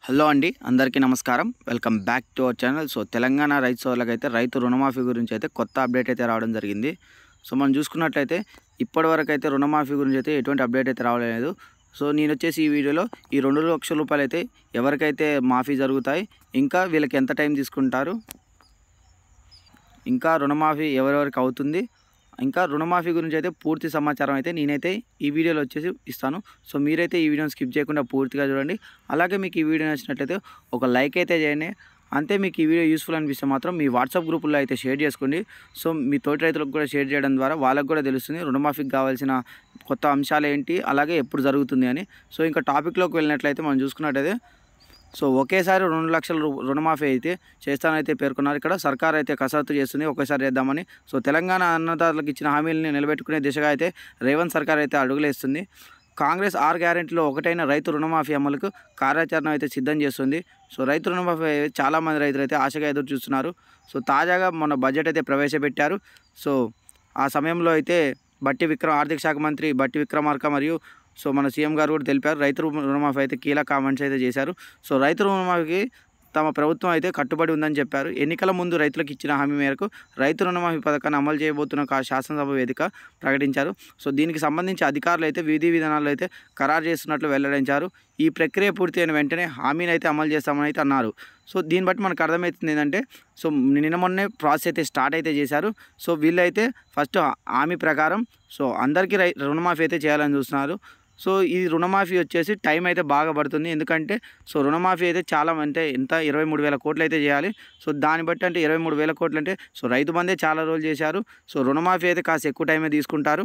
Hello అండి, అందరికీ నమస్కారం. Welcome back to our channel. Telangana రైతు సోదరులకైతే రైతు రుణమాఫీ గురించి అయితే కొత్త అప్డేట్ అయితే రావడం జరిగింది. మనం చూసుకున్నట్లయితే ఇప్పటివరకు అయితే రుణమాఫీ గురించి అయితే ఎటువంటి అప్డేట్ అయితే రావలేదు. నేను వచ్చేసి ఈ వీడియోలో ఈ 2 లక్షల రూపాయలు అయితే ఎవరికైతే మాఫీ జరుగుతాయి, ఇంకా వీళ్ళకి ఎంత టైం తీసుకుంటారు, ఇంకా రుణమాఫీ ఎవరెవరికి అవుతుంది, ఇంకా రుణమాఫీ గురించి అయితే పూర్తి సమాచారం అయితే నేనైతే ఈ వీడియోలో వచ్చేసి ఇస్తాను. మీరైతే ఈ వీడియోని స్కిప్ చేయకుండా పూర్తిగా చూడండి. అలాగే మీకు ఈ వీడియో నచ్చినట్లయితే ఒక లైక్ అయితే చేయండి. అంతే మీకు ఈ వీడియో యూస్ఫుల్ అనిపిస్తే మాత్రం మీ వాట్సాప్ గ్రూపుల్లో అయితే షేర్ చేసుకోండి. మీ తోటి రైతులకు కూడా షేర్ చేయడం ద్వారా వాళ్ళకు కూడా తెలుస్తుంది రుణమాఫీకి కావాల్సిన కొత్త అంశాలు ఏంటి, అలాగే ఎప్పుడు జరుగుతుంది అని. ఇంకా టాపిక్లోకి వెళ్ళినట్లయితే మనం చూసుకున్నట్టయితే ఒకేసారి 2 లక్షల రుణమాఫీ అయితే చేస్తానైతే పేర్కొన్నారు. ఇక్కడ సర్కార్ అయితే కసరత్తు చేస్తుంది ఒకేసారి చేద్దామని. తెలంగాణ అన్నదారులకు ఇచ్చిన హామీలని నిలబెట్టుకునే దిశగా అయితే రేవంత్ సర్కార్ అయితే అడుగులేస్తుంది. కాంగ్రెస్ 6 గ్యారెంటీలో ఒకటైన రైతు రుణమాఫీ అమలుకు కార్యాచరణ అయితే సిద్ధం చేస్తుంది. రైతు రుణమాఫీ చాలామంది రైతులు అయితే ఆశగా ఎదురు చూస్తున్నారు. తాజాగా మన బడ్జెట్ అయితే ప్రవేశపెట్టారు. ఆ సమయంలో అయితే ఆర్థిక శాఖ మంత్రి బట్టి విక్రమార్క మరియు మన సీఎం గారు కూడా తెలిపారు. రైతు రుణమాఫీ అయితే కీలక కామెంట్స్ అయితే చేశారు. రైతు రుణమాఫీకి తమ ప్రభుత్వం అయితే కట్టుబడి ఉందని చెప్పారు. ఎన్నికల ముందు రైతులకు ఇచ్చిన హామీ మేరకు రైతు రుణమాఫీ పథకాన్ని అమలు చేయబోతున్న శాసనసభ వేదిక ప్రకటించారు. దీనికి సంబంధించి అధికారులు అయితే విధి విధానాలు అయితే ఖరారు చేస్తున్నట్లు వెల్లడించారు. ఈ ప్రక్రియ పూర్తయిన వెంటనే హామీని అయితే అమలు చేస్తామని అయితే అన్నారు. దీన్ని బట్టి మనకు అర్థమవుతుంది ఏంటంటే నిన్న మొన్నే ప్రాసెస్ అయితే స్టార్ట్ అయితే చేశారు. వీళ్ళైతే ఫస్ట్ హామీ ప్రకారం అందరికీ రుణమాఫీ అయితే చేయాలని చూస్తున్నారు. ఈ రుణమాఫీ వచ్చేసి టైం అయితే బాగా పడుతుంది. ఎందుకంటే రుణమాఫీ అయితే చాలా అంటే ఎంత 23,000 కోట్లు అయితే చేయాలి. దాన్ని బట్టి అంటే 23,000 కోట్లు అంటే రైతు బంధే చాలా రోజులు చేశారు. రుణమాఫీ అయితే కాస్త ఎక్కువ టైమే తీసుకుంటారు.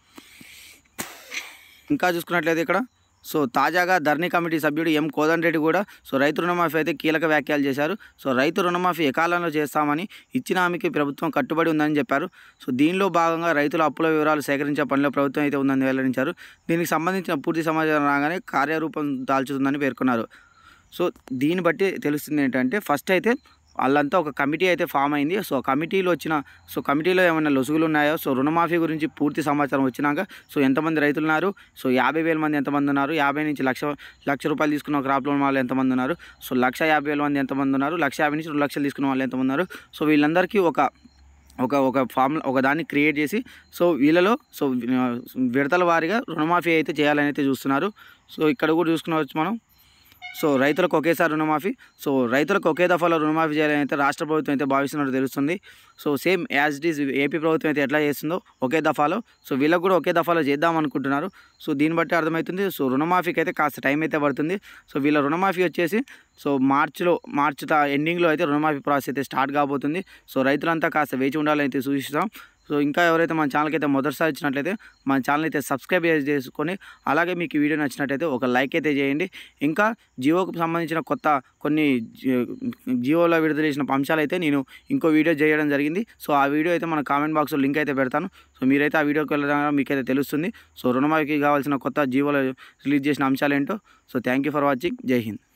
ఇంకా చూసుకున్నట్లయితే ఇక్కడ తాజాగా ధరణి కమిటీ సభ్యుడు ఎం కోదండరెడ్డి కూడా రైతు రుణమాఫీ అయితే కీలక వ్యాఖ్యలు చేశారు. రైతు రుణమాఫీ ఏకాలంలో చేస్తామని ఇచ్చిన హామీకి ప్రభుత్వం కట్టుబడి ఉందని చెప్పారు. దీనిలో భాగంగా రైతుల అప్పుల వివరాలు సేకరించే పనిలో ప్రభుత్వం అయితే ఉందని వెల్లడించారు. దీనికి సంబంధించిన పూర్తి సమాచారం రాగానే కార్యరూపం దాల్చుతుందని పేర్కొన్నారు. దీన్ని బట్టి తెలుస్తుంది ఏంటంటే ఫస్ట్ అయితే వాళ్ళంతా ఒక కమిటీ అయితే ఫామ్ అయింది. కమిటీలో వచ్చిన కమిటీలో ఏమైనా లొసుగులు ఉన్నాయో, రుణమాఫీ గురించి పూర్తి సమాచారం వచ్చినాక ఎంతమంది రైతులు ఉన్నారు, 50,000 మంది ఎంతమంది ఉన్నారు, 50 నుంచి లక్ష రూపాయలు తీసుకున్న క్రాప్ లోన్ వాళ్ళు ఎంతమంది ఉన్నారు, 1,50,000 మంది ఎంతమంది ఉన్నారు, 1,50,000 నుంచి 2 లక్షలు తీసుకున్న వాళ్ళు ఎంతమంది ఉన్నారు. వీళ్ళందరికీ ఒక ఫామ్ దాన్ని క్రియేట్ చేసి వీళ్ళలో విడతల వారీగా రుణమాఫీ అయితే చేయాలని అయితే చూస్తున్నారు. ఇక్కడ కూడా చూసుకునవచ్చు మనం. రైతులకు ఒకేసారి రుణమాఫీ, రైతులకు ఒకే దఫాలో రుణమాఫీ చేయాలని అయితే రాష్ట్ర ప్రభుత్వం అయితే భావిస్తున్నట్టు తెలుస్తుంది. Same as it is AP ప్రభుత్వం అయితే ఎట్లా చేస్తుందో ఒకే దఫాలో వీళ్ళకు కూడా ఒకే దఫాలో చేద్దాం అనుకుంటున్నారు. దీన్ని బట్టి అర్థమవుతుంది రుణమాఫీకి అయితే కాస్త టైం అయితే పడుతుంది. వీళ్ళ రుణమాఫీ వచ్చేసి మార్చి ఎండింగ్లో అయితే రుణమాఫీ ప్రాసెస్ అయితే స్టార్ట్ కాబోతుంది. రైతులంతా కాస్త వేచి ఉండాలని అయితే సూచిస్తాం. ఇంకా ఎవరైతే మన ఛానల్కి అయితే మొదటిసారి వచ్చినట్లయితే మన ఛానల్ అయితే సబ్స్క్రైబ్ చేసుకొని, అలాగే మీకు ఈ వీడియో నచ్చినట్లయితే ఒక లైక్ అయితే చేయండి. ఇంకా జియోకు సంబంధించిన కొన్ని జియోలో విడుదల చేసిన అంశాలు అయితే నేను ఇంకో వీడియో చేయడం జరిగింది. ఆ వీడియో అయితే మన కామెంట్ బాక్స్లో లింక్ అయితే పెడతాను. మీరైతే ఆ వీడియోకి వెళ్ళడం మీకైతే తెలుస్తుంది రుణమాఫీకి కావాల్సిన కొత్త జియోలో రిలీజ్ చేసిన అంశాలు ఏంటో. Thank you for watching. Jai Hind.